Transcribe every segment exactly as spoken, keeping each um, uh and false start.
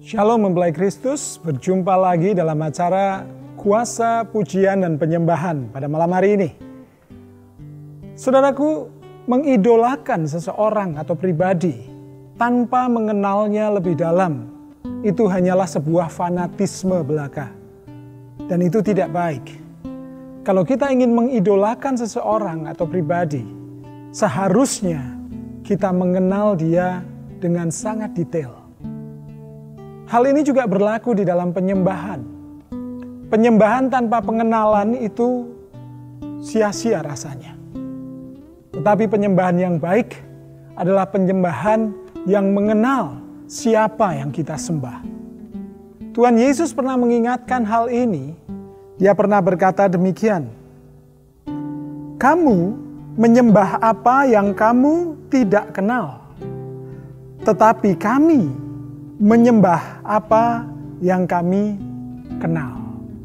Shalom mempelai Kristus, berjumpa lagi dalam acara Kuasa, Pujian, dan Penyembahan pada malam hari ini. Saudaraku, mengidolakan seseorang atau pribadi tanpa mengenalnya lebih dalam, itu hanyalah sebuah fanatisme belaka. Dan itu tidak baik. Kalau kita ingin mengidolakan seseorang atau pribadi, seharusnya kita mengenal dia dengan sangat detail. Hal ini juga berlaku di dalam penyembahan. Penyembahan tanpa pengenalan itu sia-sia rasanya. Tetapi penyembahan yang baik adalah penyembahan yang mengenal siapa yang kita sembah. Tuhan Yesus pernah mengingatkan hal ini. Dia pernah berkata demikian, "Kamu menyembah apa yang kamu tidak kenal, tetapi kami menyembah apa yang kami kenal."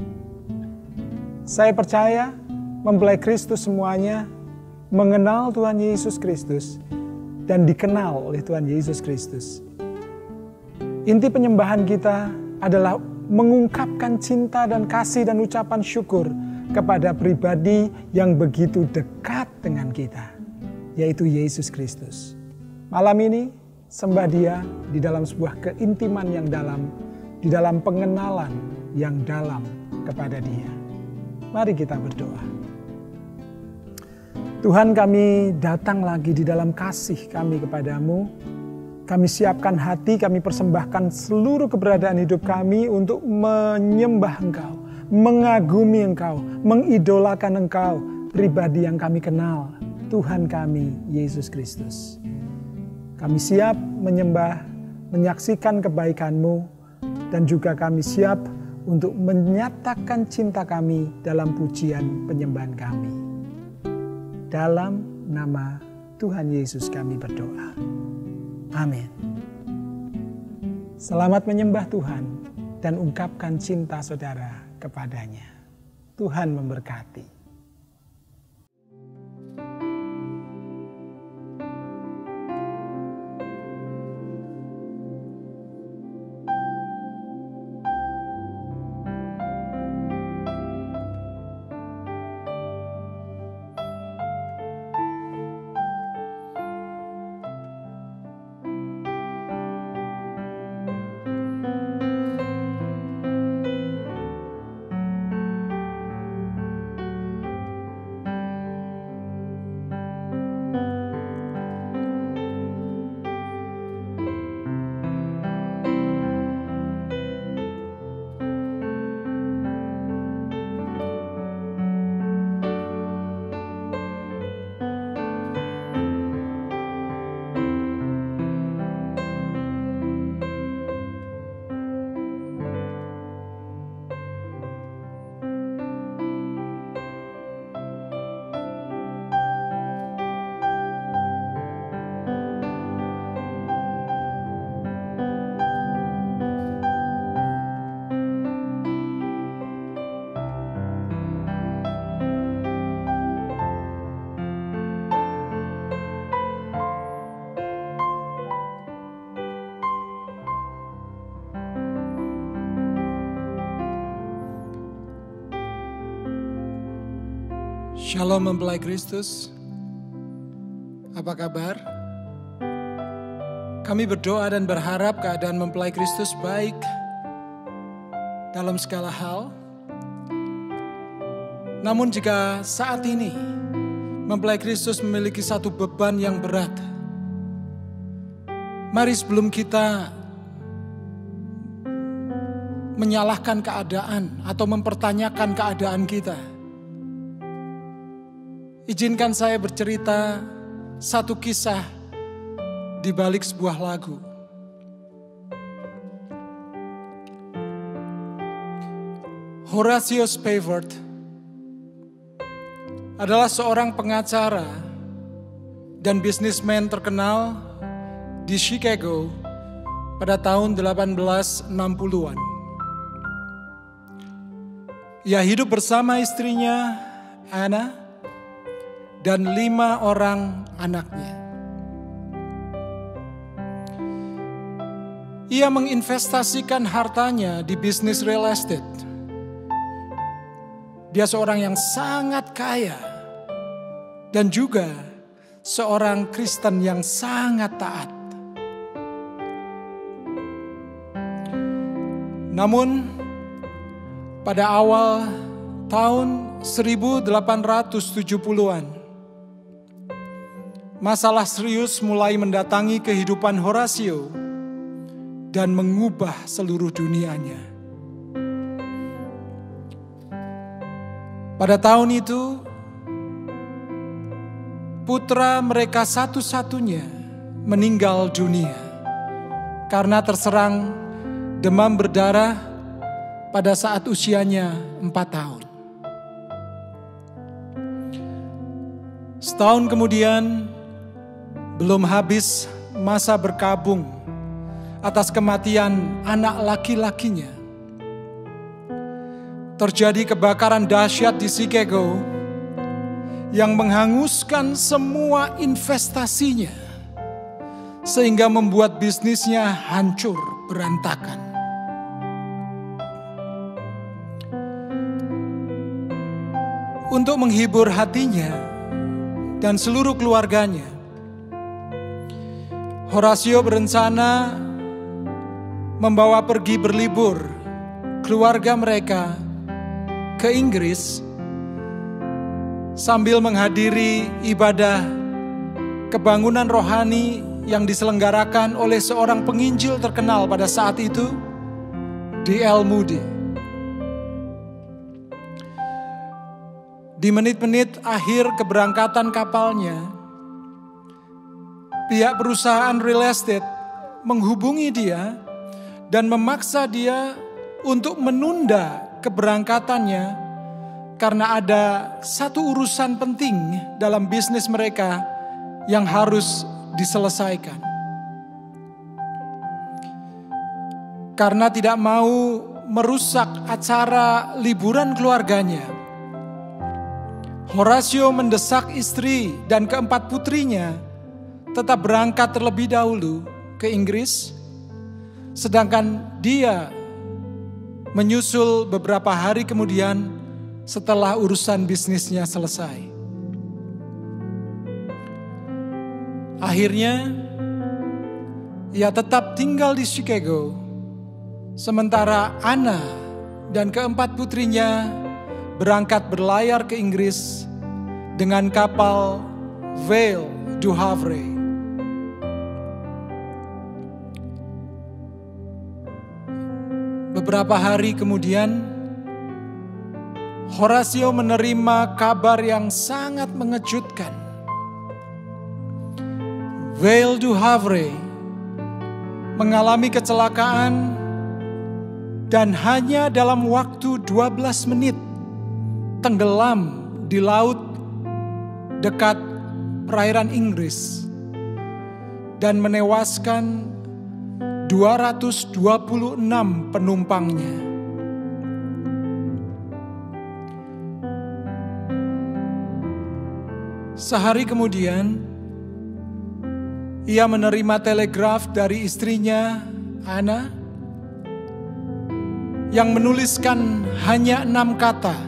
Saya percaya mempelai Kristus semuanya mengenal Tuhan Yesus Kristus dan dikenal oleh Tuhan Yesus Kristus. Inti penyembahan kita adalah mengungkapkan cinta dan kasih dan ucapan syukur kepada pribadi yang begitu dekat dengan kita, yaitu Yesus Kristus. Malam ini sembah Dia di dalam sebuah keintiman yang dalam, di dalam pengenalan yang dalam kepada Dia. Mari kita berdoa. Tuhan, kami datang lagi di dalam kasih kami kepadamu. Kami siapkan hati, kami persembahkan seluruh keberadaan hidup kami untuk menyembah Engkau, mengagumi Engkau, mengidolakan Engkau, pribadi yang kami kenal, Tuhan kami, Yesus Kristus. Kami siap menyembah, menyaksikan kebaikan-Mu, dan juga kami siap untuk menyatakan cinta kami dalam pujian penyembahan kami. Dalam nama Tuhan Yesus kami berdoa. Amin. Selamat menyembah Tuhan dan ungkapkan cinta saudara kepadanya. Tuhan memberkati. Shalom mempelai Kristus, apa kabar? Kami berdoa dan berharap keadaan mempelai Kristus baik dalam segala hal. Namun jika saat ini mempelai Kristus memiliki satu beban yang berat, mari sebelum kita menyalahkan keadaan atau mempertanyakan keadaan kita, izinkan saya bercerita satu kisah di balik sebuah lagu. Horatio Spafford adalah seorang pengacara dan bisnismen terkenal di Chicago pada tahun delapan belas enam puluhan. Ia hidup bersama istrinya Anna dan lima orang anaknya. ia menginvestasikan hartanya di bisnis real estate. Dia seorang yang sangat kaya dan juga seorang Kristen yang sangat taat. Namun pada awal tahun seribu delapan ratus tujuh puluhan, masalah serius mulai mendatangi kehidupan Horatio dan mengubah seluruh dunianya. Pada tahun itu, putra mereka satu-satunya meninggal dunia karena terserang demam berdarah pada saat usianya empat tahun. Setahun kemudian, belum habis masa berkabung atas kematian anak laki-lakinya, terjadi kebakaran dahsyat di Chicago yang menghanguskan semua investasinya sehingga membuat bisnisnya hancur berantakan. Untuk menghibur hatinya dan seluruh keluarganya, Horatio berencana membawa pergi berlibur keluarga mereka ke Inggris sambil menghadiri ibadah kebangunan rohani yang diselenggarakan oleh seorang penginjil terkenal pada saat itu, D L Moody. Di menit-menit akhir keberangkatan kapalnya, pihak perusahaan real estate menghubungi dia dan memaksa dia untuk menunda keberangkatannya karena ada satu urusan penting dalam bisnis mereka yang harus diselesaikan. Karena tidak mau merusak acara liburan keluarganya, Horatio mendesak istri dan keempat putrinya tetap berangkat terlebih dahulu ke Inggris, sedangkan dia menyusul beberapa hari kemudian setelah urusan bisnisnya selesai. Akhirnya, ia tetap tinggal di Chicago, sementara Anna dan keempat putrinya berangkat berlayar ke Inggris dengan kapal Vale du Havre. Beberapa hari kemudian, Horatio menerima kabar yang sangat mengejutkan. Vale du Havre mengalami kecelakaan dan hanya dalam waktu dua belas menit tenggelam di laut dekat perairan Inggris dan menewaskan dua ratus dua puluh enam penumpangnya. Sehari kemudian, ia menerima telegraf dari istrinya, Anna, yang menuliskan hanya enam kata.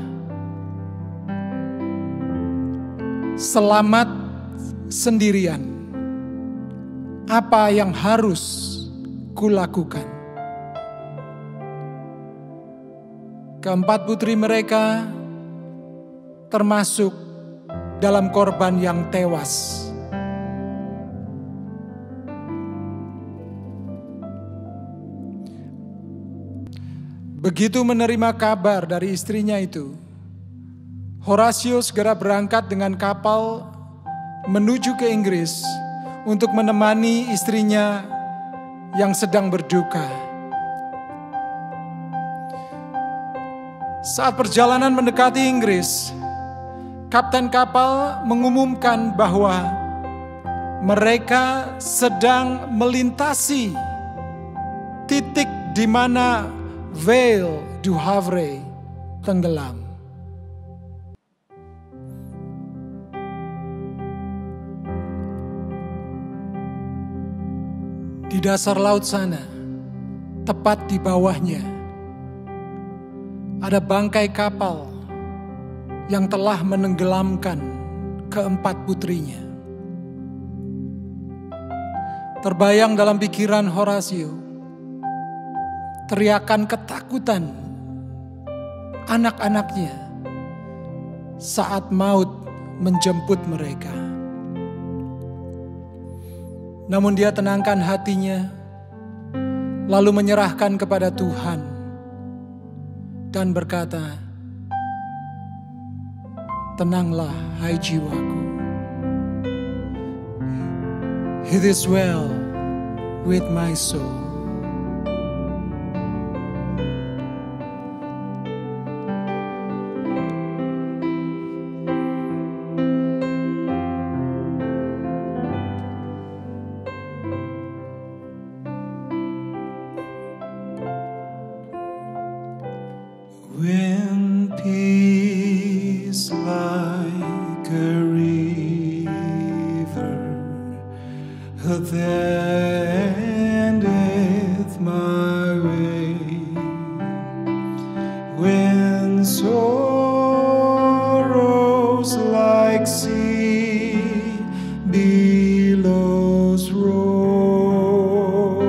Selamat sendirian. Apa yang harus kulakukan? Keempat putri mereka termasuk dalam korban yang tewas. Begitu menerima kabar dari istrinya itu, Horatio segera berangkat dengan kapal menuju ke Inggris untuk menemani istrinya yang sedang berduka. Saat perjalanan mendekati Inggris, kapten kapal mengumumkan bahwa mereka sedang melintasi titik di mana Vale du Havre tenggelam. Di dasar laut sana, tepat di bawahnya ada bangkai kapal yang telah menenggelamkan keempat putrinya. Terbayang dalam pikiran Horatio teriakan ketakutan anak-anaknya saat maut menjemput mereka. Namun dia tenangkan hatinya, lalu menyerahkan kepada Tuhan dan berkata, "Tenanglah, hai jiwaku. It is well with my soul." When peace like a river attendeth my way, when sorrows like sea billows roll,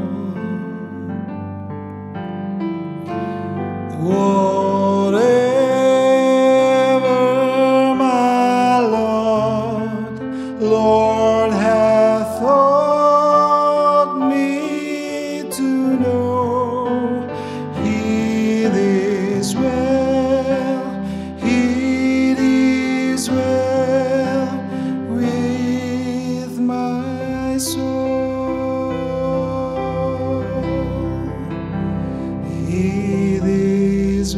whatever my lot, Lord hath taught me to know, it is well, it is well with my soul. It is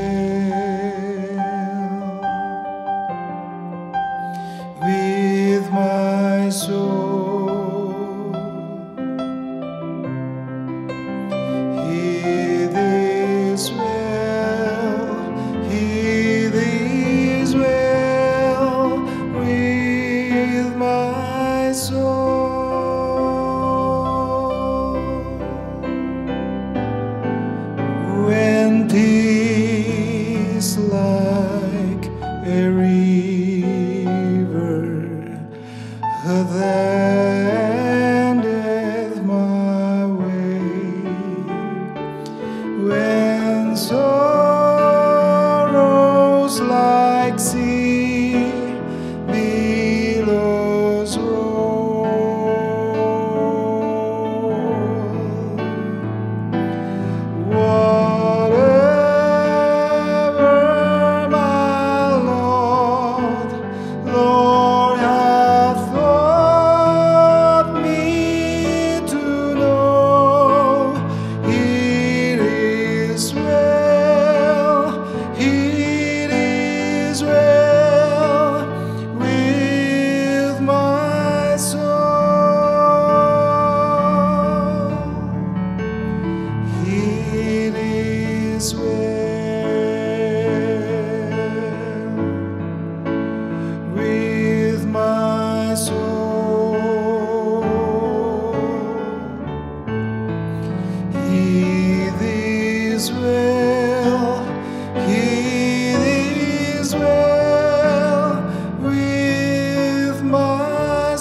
well with my soul. It is well, it is well with my soul. When peace like a river attendeth my way, when sorrows like sea billows roll, whatever my lot, Lord hath taught me to know, it is well, it is well with my soul. It is well with my soul. It is well, it is well with my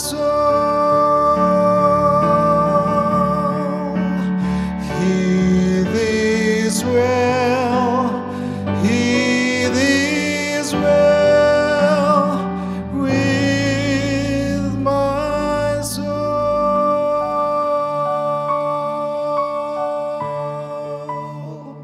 soul. It is well, it is well with my soul.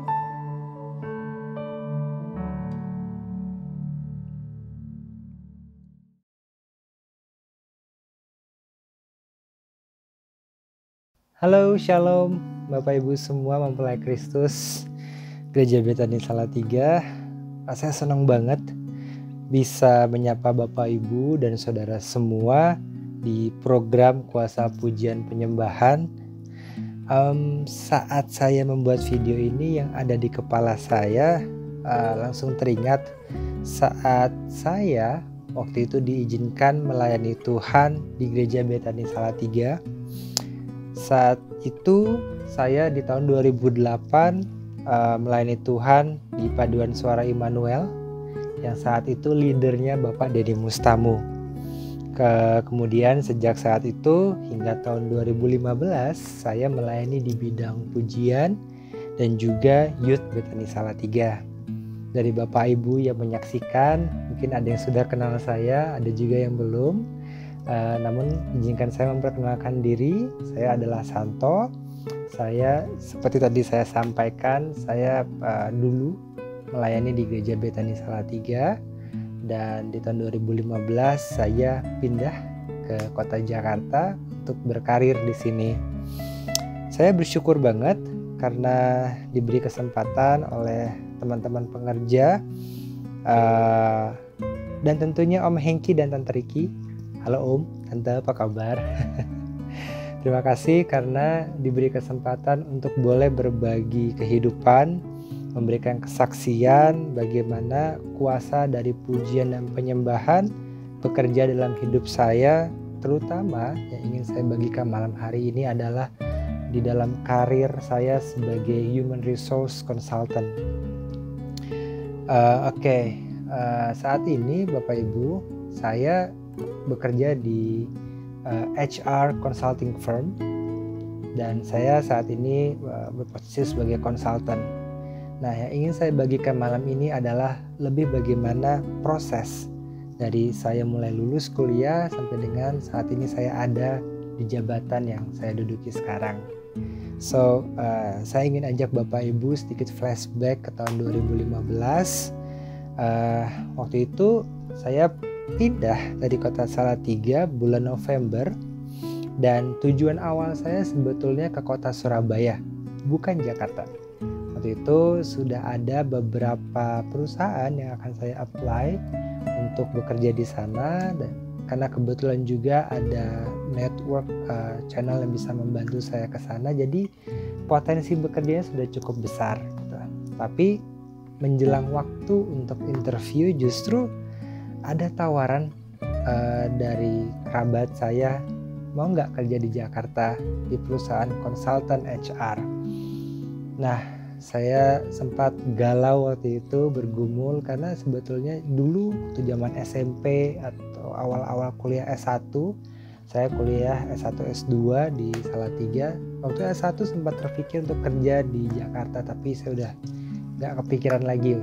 Halo, shalom, Bapak Ibu semua mempelai Kristus Gereja Betani Salatiga. Saya senang banget bisa menyapa Bapak Ibu dan saudara semua di program Kuasa Pujian Penyembahan. Um, saat saya membuat video ini, yang ada di kepala saya uh, langsung teringat saat saya waktu itu diizinkan melayani Tuhan di Gereja Betani Salatiga. Saat itu saya di tahun dua ribu delapan uh, melayani Tuhan di Paduan Suara Immanuel yang saat itu leadernya Bapak Dedi Mustamu. Ke, kemudian sejak saat itu hingga tahun dua ribu lima belas saya melayani di bidang pujian dan juga Youth Bethany Salatiga. Dari Bapak Ibu yang menyaksikan, mungkin ada yang sudah kenal saya, ada juga yang belum. Uh, namun izinkan saya memperkenalkan diri. Saya adalah Santo. Saya seperti tadi saya sampaikan, saya uh, dulu melayani di Gereja Bethany Salatiga. Dan di tahun dua ribu lima belas saya pindah ke kota Jakarta untuk berkarir di sini. Saya bersyukur banget karena diberi kesempatan oleh teman-teman pengerja uh, dan tentunya Om Hengki dan Tante Riki. Halo Om, Tante, apa kabar? Terima kasih karena diberi kesempatan untuk boleh berbagi kehidupan, memberikan kesaksian bagaimana kuasa dari pujian dan penyembahan bekerja dalam hidup saya, terutama yang ingin saya bagikan malam hari ini adalah di dalam karir saya sebagai Human Resource Consultant. Uh, Oke, okay. uh, saat ini Bapak Ibu, saya bekerja di uh, H R Consulting Firm dan saya saat ini uh, berposisi sebagai konsultan. Nah, yang ingin saya bagikan malam ini adalah lebih bagaimana proses dari saya mulai lulus kuliah sampai dengan saat ini saya ada di jabatan yang saya duduki sekarang. So, uh, saya ingin ajak Bapak Ibu sedikit flashback ke tahun dua ribu lima belas. Uh, waktu itu saya pindah dari kota Salatiga bulan November dan tujuan awal saya sebetulnya ke kota Surabaya, bukan Jakarta. Waktu itu sudah ada beberapa perusahaan yang akan saya apply untuk bekerja di sana dan karena kebetulan juga ada network uh, channel yang bisa membantu saya ke sana, jadi potensi bekerjanya sudah cukup besar gitu. Tapi menjelang waktu untuk interview justru ada tawaran uh, dari kerabat saya mau nggak kerja di Jakarta di perusahaan konsultan H R. Nah, saya sempat galau waktu itu, bergumul karena sebetulnya dulu waktu zaman S M P atau awal-awal kuliah S satu, saya kuliah S satu S dua di Salatiga. Waktu S satu sempat terpikir untuk kerja di Jakarta, tapi saya udah gak kepikiran lagi.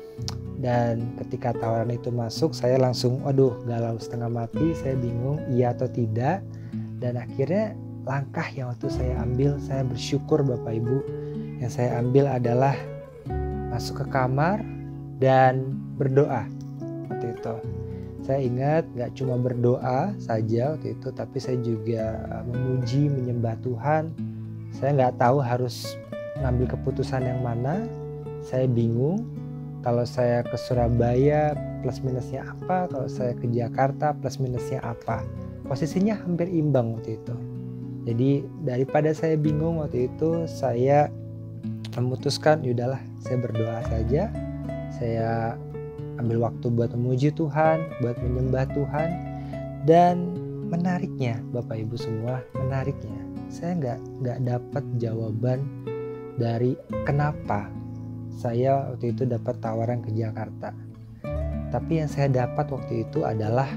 Dan ketika tawaran itu masuk, saya langsung waduh galau setengah mati, saya bingung iya atau tidak. Dan akhirnya langkah yang waktu saya ambil, saya bersyukur Bapak Ibu, yang saya ambil adalah masuk ke kamar dan berdoa waktu itu. Saya ingat gak cuma berdoa saja waktu itu, tapi saya juga memuji, menyembah Tuhan. Saya gak tahu harus ngambil keputusan yang mana. Saya bingung kalau saya ke Surabaya plus minusnya apa, kalau saya ke Jakarta plus minusnya apa. Posisinya hampir imbang waktu itu. Jadi daripada saya bingung waktu itu, saya memutuskan yaudahlah saya berdoa saja, saya ambil waktu buat memuji Tuhan, buat menyembah Tuhan. Dan menariknya Bapak Ibu semua, menariknya saya nggak nggak dapat jawaban dari kenapa saya waktu itu dapat tawaran ke Jakarta. Tapi yang saya dapat waktu itu adalah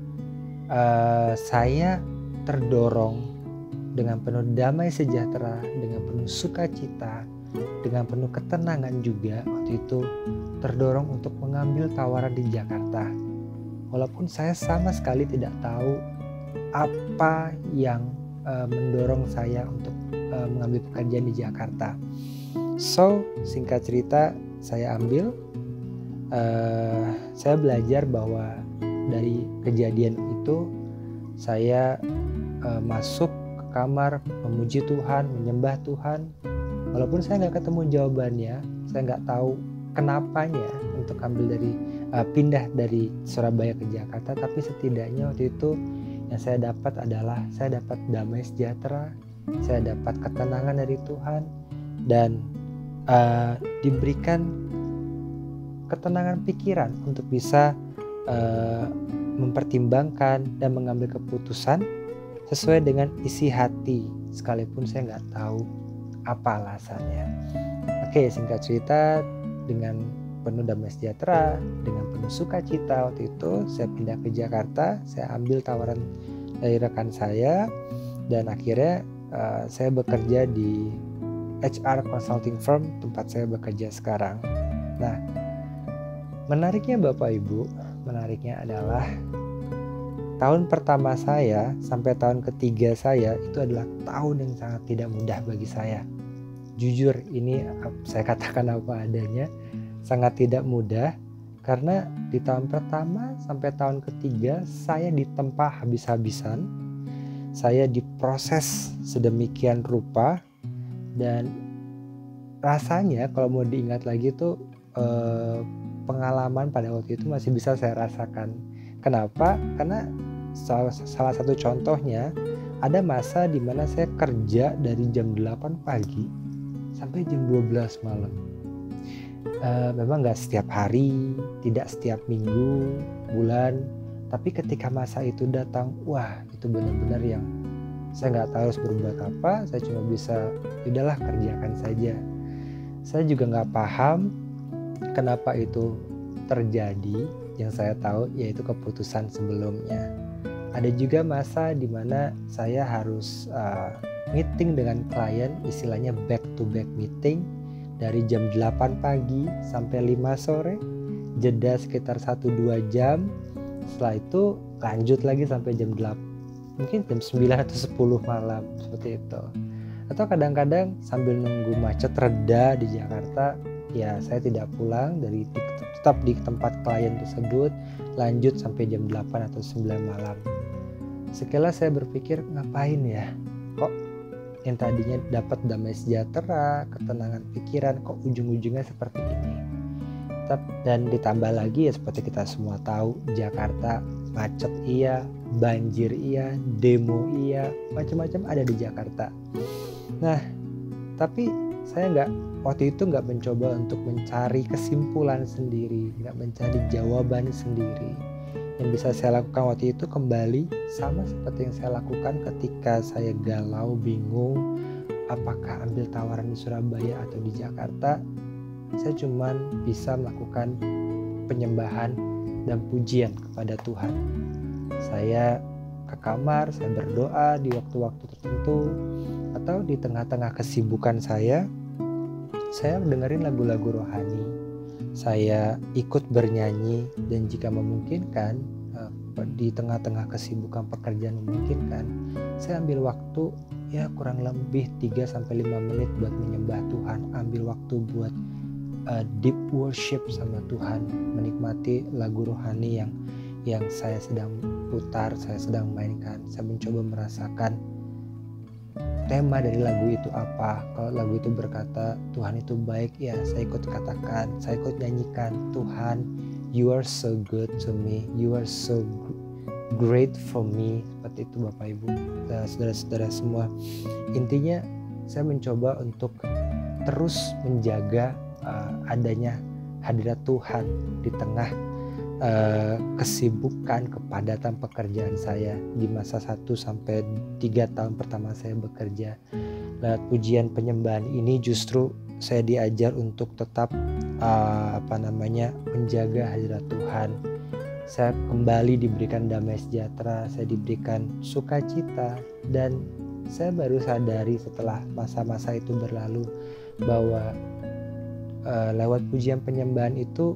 uh, saya terdorong dengan penuh damai sejahtera, dengan penuh sukacita, dengan penuh ketenangan juga waktu itu terdorong untuk mengambil tawaran di Jakarta. Walaupun saya sama sekali tidak tahu apa yang uh, mendorong saya untuk uh, mengambil pekerjaan di Jakarta. So, singkat cerita saya ambil, uh, saya belajar bahwa dari kejadian itu saya uh, masuk ke kamar memuji Tuhan, menyembah Tuhan. Walaupun saya nggak ketemu jawabannya, saya nggak tahu kenapanya untuk ambil dari uh, pindah dari Surabaya ke Jakarta, tapi setidaknya waktu itu yang saya dapat adalah saya dapat damai sejahtera, saya dapat ketenangan dari Tuhan, dan uh, diberikan ketenangan pikiran untuk bisa uh, mempertimbangkan dan mengambil keputusan sesuai dengan isi hati, sekalipun saya nggak tahu apa alasannya. Oke, singkat cerita, dengan penuh damai sejahtera, dengan penuh sukacita waktu itu saya pindah ke Jakarta. Saya ambil tawaran dari rekan saya dan akhirnya uh, saya bekerja di H R consulting firm tempat saya bekerja sekarang. Nah, menariknya Bapak Ibu, menariknya adalah tahun pertama saya sampai tahun ketiga saya itu adalah tahun yang sangat tidak mudah bagi saya. Jujur, ini saya katakan apa adanya, sangat tidak mudah karena di tahun pertama sampai tahun ketiga saya ditempa habis-habisan. Saya diproses sedemikian rupa dan rasanya kalau mau diingat lagi tuh eh, pengalaman pada waktu itu masih bisa saya rasakan. Kenapa? Karena salah, salah satu contohnya ada masa di mana saya kerja dari jam delapan pagi sampai jam dua belas malam. Uh, memang nggak setiap hari, tidak setiap minggu, bulan, tapi ketika masa itu datang, wah itu benar-benar yang saya nggak tahu harus berbuat apa. Saya cuma bisa, udahlah kerjakan saja. Saya juga nggak paham kenapa itu terjadi. Yang saya tahu yaitu keputusan sebelumnya. Ada juga masa di mana saya harus uh, meeting dengan klien, istilahnya back to back meeting dari jam delapan pagi sampai lima sore, jeda sekitar satu sampai dua jam. Setelah itu lanjut lagi sampai jam delapan, mungkin jam sembilan atau sepuluh malam, seperti itu. Atau kadang-kadang sambil nunggu macet reda di Jakarta, ya saya tidak pulang, dari tetap di tempat klien tersebut, lanjut sampai jam delapan atau sembilan malam. Sekilas saya berpikir, ngapain ya? Kok yang tadinya dapat damai sejahtera, ketenangan pikiran, kok ujung-ujungnya seperti ini? Dan ditambah lagi ya seperti kita semua tahu, Jakarta macet iya, banjir iya, demo iya, macam-macam ada di Jakarta. Nah, tapi saya nggak waktu itu nggak mencoba untuk mencari kesimpulan sendiri, nggak mencari jawaban sendiri. Yang bisa saya lakukan waktu itu kembali sama seperti yang saya lakukan ketika saya galau, bingung, apakah ambil tawaran di Surabaya atau di Jakarta. Saya cuma bisa melakukan penyembahan dan pujian kepada Tuhan. Saya ke kamar, saya berdoa di waktu-waktu tertentu, atau di tengah-tengah kesibukan saya, saya dengerin lagu-lagu rohani. Saya ikut bernyanyi, dan jika memungkinkan di tengah-tengah kesibukan pekerjaan memungkinkan, saya ambil waktu ya kurang lebih tiga sampai lima menit buat menyembah Tuhan, ambil waktu buat uh, deep worship sama Tuhan, menikmati lagu rohani yang yang saya sedang putar, saya sedang mainkan. Saya mencoba merasakan tema dari lagu itu apa. Kalau lagu itu berkata Tuhan itu baik, ya saya ikut katakan, saya ikut nyanyikan, Tuhan, you are so good to me, you are so great for me. Seperti itu Bapak Ibu, saudara-saudara semua. Intinya saya mencoba untuk terus menjaga uh, adanya hadirat Tuhan di tengah Uh, kesibukan, kepadatan pekerjaan saya di masa satu sampai tiga tahun pertama saya bekerja. Lewat pujian penyembahan ini justru saya diajar untuk tetap uh, apa namanya menjaga hadirat Tuhan. Saya kembali diberikan damai sejahtera, saya diberikan sukacita, dan saya baru sadari setelah masa-masa itu berlalu bahwa uh, lewat pujian penyembahan itu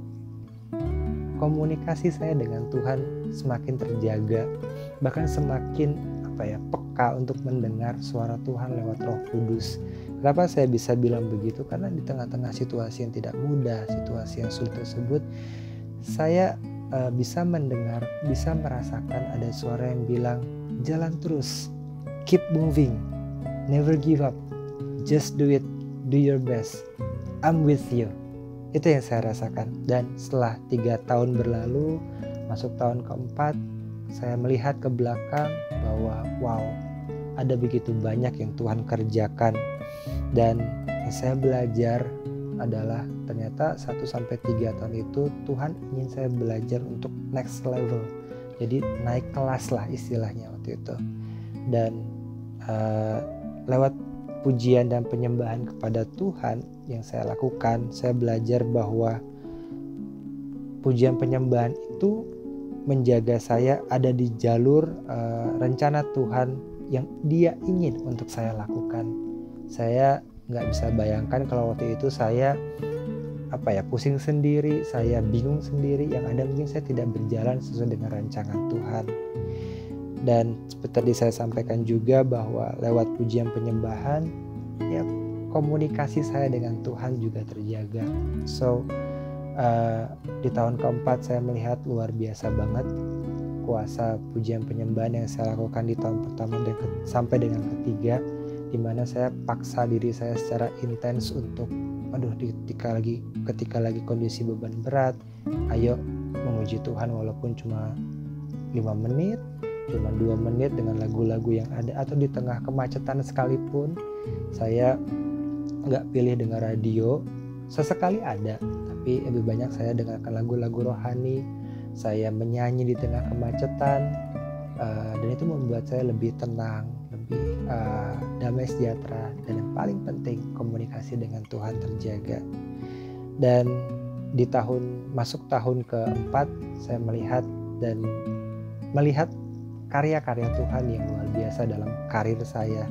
komunikasi saya dengan Tuhan semakin terjaga, bahkan semakin apa ya peka untuk mendengar suara Tuhan lewat Roh Kudus. Kenapa saya bisa bilang begitu? Karena di tengah-tengah situasi yang tidak mudah, situasi yang sulit tersebut, saya uh, bisa mendengar, bisa merasakan ada suara yang bilang, jalan terus, keep moving, never give up, just do it, do your best, I'm with you. Itu yang saya rasakan. Dan setelah tiga tahun berlalu, masuk tahun keempat, saya melihat ke belakang bahwa wow, ada begitu banyak yang Tuhan kerjakan. Dan yang saya belajar adalah ternyata satu sampai tiga tahun itu Tuhan ingin saya belajar untuk next level. Jadi naik kelas lah istilahnya waktu itu. Dan uh, lewat pujian dan penyembahan kepada Tuhan yang saya lakukan, saya belajar bahwa pujian penyembahan itu menjaga saya ada di jalur uh, rencana Tuhan yang Dia ingin untuk saya lakukan. Saya nggak bisa bayangkan kalau waktu itu saya apa ya pusing sendiri, saya bingung sendiri, yang ada mungkin saya tidak berjalan sesuai dengan rancangan Tuhan. Dan seperti saya sampaikan juga bahwa lewat pujian penyembahan, ya komunikasi saya dengan Tuhan juga terjaga. So uh, di tahun keempat saya melihat luar biasa banget kuasa pujian penyembahan yang saya lakukan di tahun pertama dan ke- sampai dengan ketiga, di mana saya paksa diri saya secara intens untuk, aduh ketika lagi ketika lagi kondisi beban berat, ayo memuji Tuhan walaupun cuma lima menit, cuma dua menit dengan lagu-lagu yang ada, atau di tengah kemacetan sekalipun saya nggak pilih dengar radio, sesekali ada, tapi lebih banyak saya dengarkan lagu-lagu rohani, saya menyanyi di tengah kemacetan, uh, dan itu membuat saya lebih tenang, lebih uh, damai sejahtera, dan yang paling penting komunikasi dengan Tuhan terjaga. Dan di tahun masuk tahun keempat saya melihat dan melihat karya-karya Tuhan yang luar biasa dalam karir saya.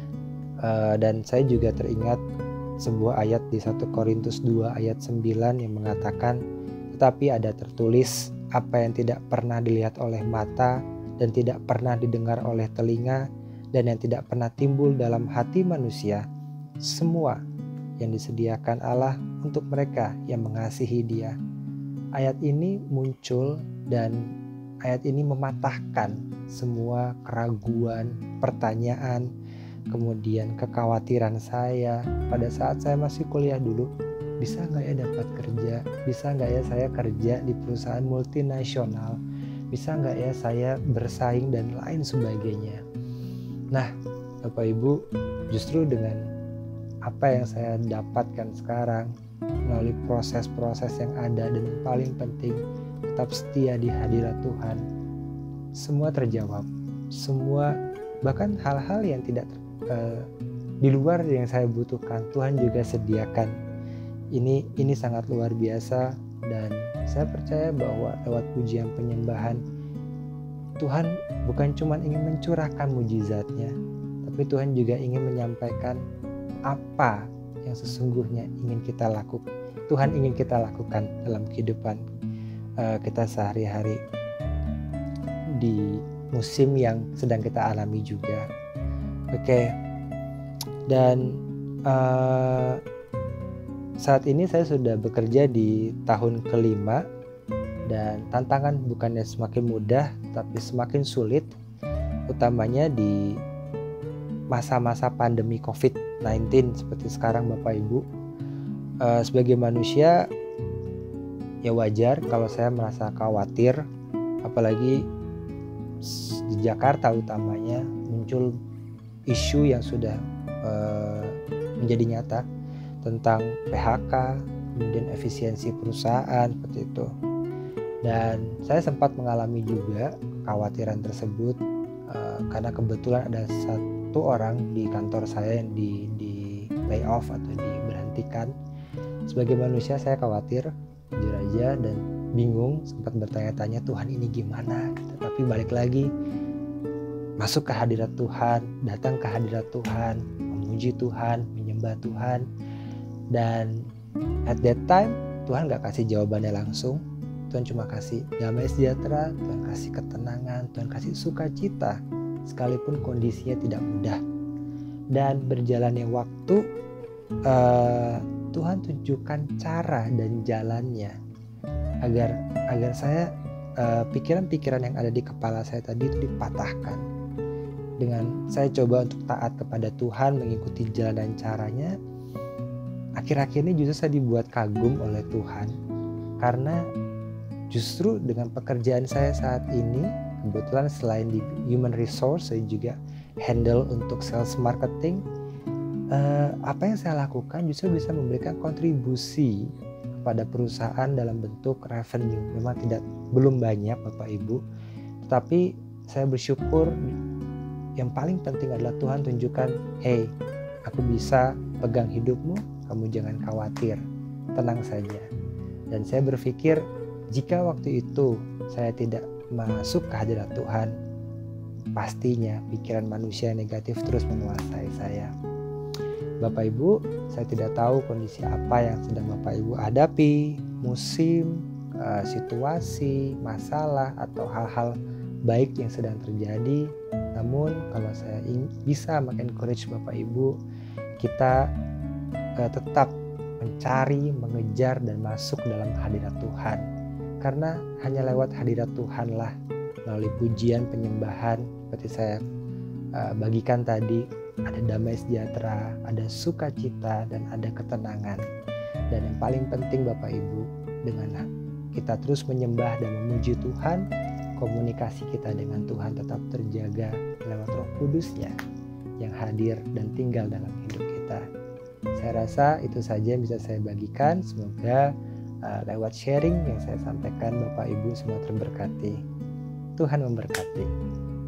Uh, dan saya juga teringat sebuah ayat di satu Korintus dua ayat sembilan yang mengatakan, tetapi ada tertulis, apa yang tidak pernah dilihat oleh mata dan tidak pernah didengar oleh telinga dan yang tidak pernah timbul dalam hati manusia, semua yang disediakan Allah untuk mereka yang mengasihi Dia. Ayat ini muncul dan ayat ini mematahkan semua keraguan, pertanyaan, kemudian kekhawatiran saya pada saat saya masih kuliah dulu. Bisa nggak ya dapat kerja? Bisa nggak ya saya kerja di perusahaan multinasional? Bisa nggak ya saya bersaing dan lain sebagainya? Nah, Bapak Ibu, justru dengan apa yang saya dapatkan sekarang melalui proses-proses yang ada, dan yang paling penting tetap setia di hadirat Tuhan, semua terjawab. Semua, bahkan hal-hal yang tidak uh, di luar yang saya butuhkan, Tuhan juga sediakan. Ini ini sangat luar biasa, dan saya percaya bahwa lewat pujian penyembahan Tuhan bukan cuma ingin mencurahkan mujizatnya, tapi Tuhan juga ingin menyampaikan apa yang sesungguhnya ingin kita lakukan. Tuhan ingin kita lakukan dalam kehidupan uh, kita sehari-hari di musim yang sedang kita alami juga. Oke, okay. Dan uh, saat ini saya sudah bekerja di tahun kelima, dan tantangan bukannya semakin mudah tapi semakin sulit, utamanya di masa-masa pandemi covid sembilan belas seperti sekarang Bapak Ibu. Uh, sebagai manusia ya wajar kalau saya merasa khawatir, apalagi di Jakarta utamanya muncul isu yang sudah uh, menjadi nyata tentang P H K, kemudian efisiensi perusahaan seperti itu. Dan saya sempat mengalami juga kekhawatiran tersebut uh, karena kebetulan ada satu orang di kantor saya yang di, di lay off atau diberhentikan. Sebagai manusia saya khawatir, jujur aja, dan bingung, sempat bertanya-tanya Tuhan ini gimana. Tapi balik lagi, masuk ke hadirat Tuhan, datang ke hadirat Tuhan, memuji Tuhan, menyembah Tuhan. Dan at that time Tuhan gak kasih jawabannya langsung. Tuhan cuma kasih damai sejahtera, Tuhan kasih ketenangan, Tuhan kasih sukacita sekalipun kondisinya tidak mudah. Dan berjalannya waktu, uh, Tuhan tunjukkan cara dan jalannya agar agar saya uh, pikiran-pikiran yang ada di kepala saya tadi itu dipatahkan. Dengan saya coba untuk taat kepada Tuhan, mengikuti jalan dan caranya, akhir-akhir ini justru saya dibuat kagum oleh Tuhan, karena justru dengan pekerjaan saya saat ini, kebetulan selain di human resource, saya juga handle untuk sales marketing. Uh, apa yang saya lakukan justru bisa memberikan kontribusi kepada perusahaan dalam bentuk revenue. Memang tidak belum banyak Bapak Ibu, tetapi saya bersyukur yang paling penting adalah Tuhan tunjukkan, hey, aku bisa pegang hidupmu, kamu jangan khawatir, tenang saja. Dan saya berpikir, jika waktu itu saya tidak masuk ke hadirat Tuhan, pastinya pikiran manusia negatif terus menguasai saya. Bapak Ibu, saya tidak tahu kondisi apa yang sedang Bapak Ibu hadapi, musim, situasi, masalah, atau hal-hal baik yang sedang terjadi. Namun kalau saya bisa mengencourage Bapak Ibu, kita uh, tetap mencari, mengejar, dan masuk dalam hadirat Tuhan. Karena hanya lewat hadirat Tuhanlah, melalui pujian, penyembahan, seperti saya uh, bagikan tadi, ada damai sejahtera, ada sukacita, dan ada ketenangan. Dan yang paling penting Bapak Ibu, dengan kita terus menyembah dan memuji Tuhan, komunikasi kita dengan Tuhan tetap terjaga lewat Roh Kudus-Nya yang hadir dan tinggal dalam hidup kita. Saya rasa itu saja yang bisa saya bagikan. Semoga uh, lewat sharing yang saya sampaikan Bapak Ibu semua terberkati. Tuhan memberkati.